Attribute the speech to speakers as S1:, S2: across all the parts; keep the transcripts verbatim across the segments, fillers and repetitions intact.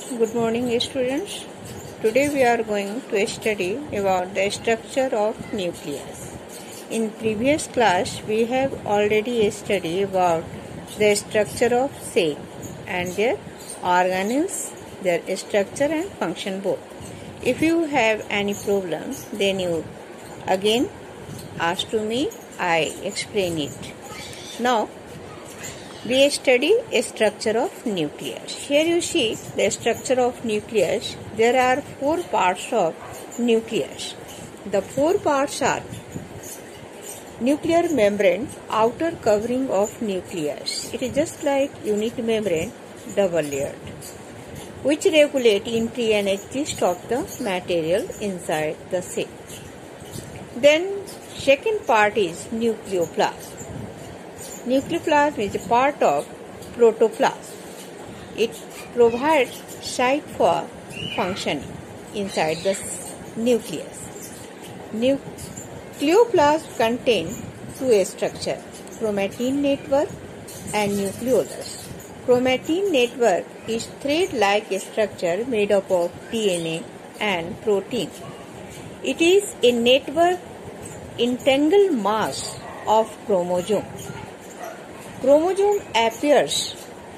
S1: Good morning, students. Today we are going to study about the structure of nucleus. In previous class, we have already studied about the structure of cell and their organelles, their structure and function both. If you have any problem, then you again ask to me, I explain it. Now, we study a structure of nucleus. Here you see the structure of nucleus. There are four parts of nucleus. The four parts are nuclear membrane, outer covering of nucleus. It is just like unit membrane, double layered, which regulate entry and exit of the material inside the cell. Then second part is nucleoplasm. Nucleoplasm is a part of protoplasm. It provides site for functioning inside the nucleus. Nucleoplasm contains two structures, chromatin network and nucleolus. Chromatin network is thread-like structure made up of D N A and protein. It is a network entangled mass of chromosomes. Chromosome appears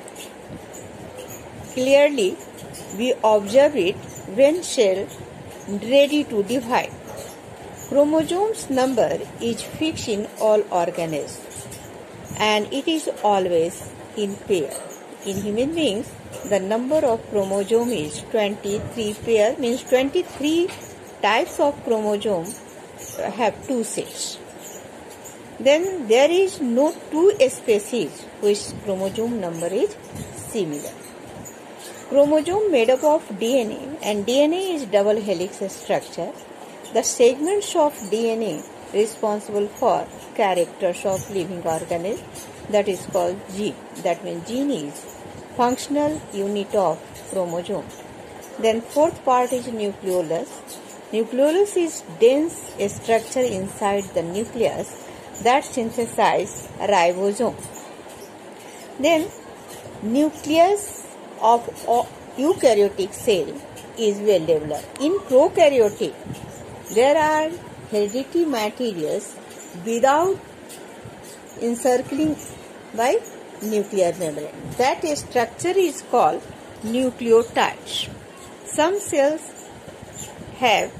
S1: clearly. We observe it when cell ready to divide. Chromosomes number is fixed in all organelles and it is always in pair. In human beings, the number of chromosome is twenty-three pair, means twenty-three types of chromosome have two sets. Then there is no two species which chromosome number is similar. Chromosome made up of D N A and D N A is double helix structure. The segments of D N A responsible for characters of living organelle, that is called gene. That means gene is functional unit of chromosome. Then fourth part is nucleolus. Nucleolus is dense structure inside the nucleus that synthesize ribosome. Then nucleus of eukaryotic cell is well developed. In prokaryotic, there are hereditary materials without encircling by nuclear membrane. That structure is called nucleotides. Some cells have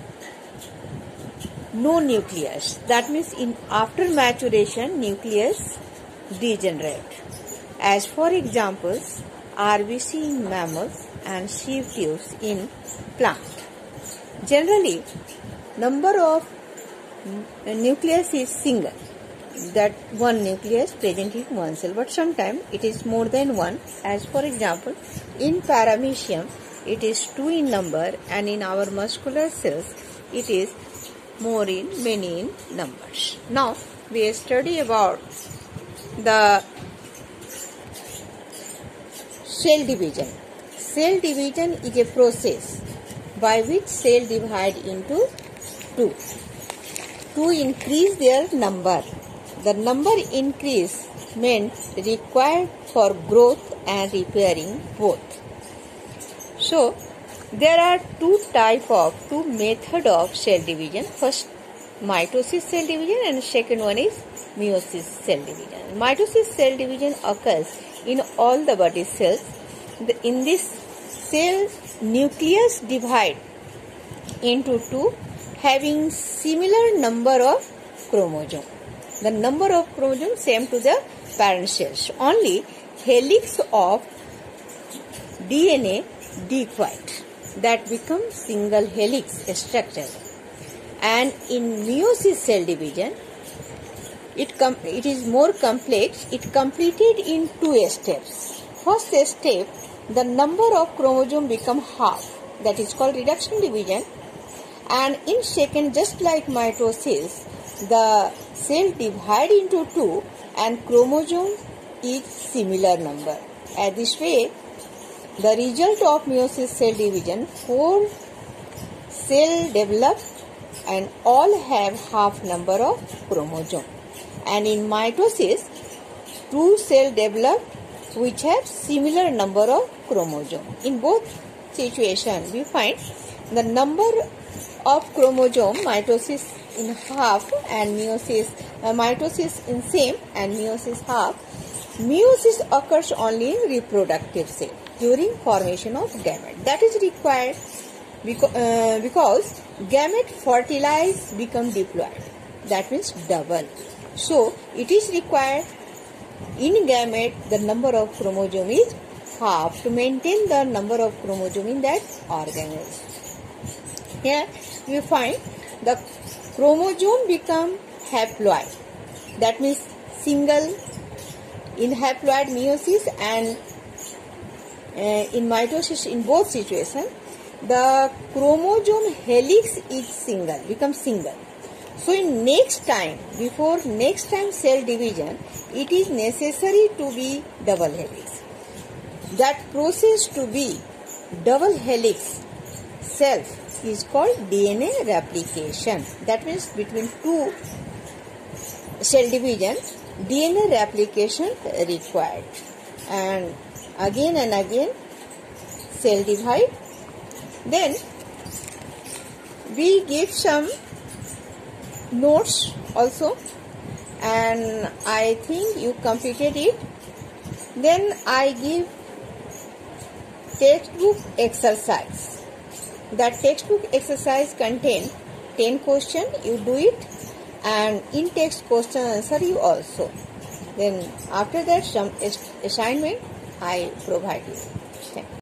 S1: no nucleus. That means in after maturation, nucleus degenerate. As for examples, R B C in mammals and sieve tubes in plant. Generally, number of nucleus is single. That one nucleus present in one cell, but sometimes it is more than one. As for example, in paramecium, it is two in number, and in our muscular cells, it is more in many in numbers. Now we study about the cell division. Cell division is a process by which cell divide into two to increase their number. The number increase meant required for growth and repairing both. So there are two type of two method of cell division. First, mitosis cell division, and second one is meiosis cell division. Mitosis cell division occurs in all the body cells. In this cell, nucleus divide into two, having similar number of chromosome. The number of chromosomes same to the parent cells. Only helix of D N A divided. That becomes single helix structure. And in meiosis cell division, it, com it is more complex. It completed in two steps. First step, the number of chromosome become half. That is called reduction division. And in second, just like mitosis, the cell divide into two and chromosome is similar number. At this way, the result of meiosis cell division, four cell develop and all have half number of chromosome. And in mitosis, two cell develop which have similar number of chromosome. In both situation, we find the number of chromosome mitosis in half and meiosis, uh, mitosis in same and meiosis half. Meiosis occurs only in reproductive cell during formation of gamete. That is required because, uh, because gamete fertilize become diploid. That means double. So it is required in gamete the number of chromosome is half to maintain the number of chromosome in that organelle. Here we find the chromosome become haploid. That means single in haploid meiosis and uh, in mitosis. In both situations, the chromosome helix is single, becomes single. So in next time, before next time cell division, it is necessary to be double helix. That process to be double helix self is called D N A replication. That means between two cell division, D N A replication required. And again and again cell divide. Then we give some notes also, and I think you completed it. Then I give textbook exercise. That textbook exercise contain ten questions. You do it, and in text question answer you also. Then after that some assignment I provide you. Thank you.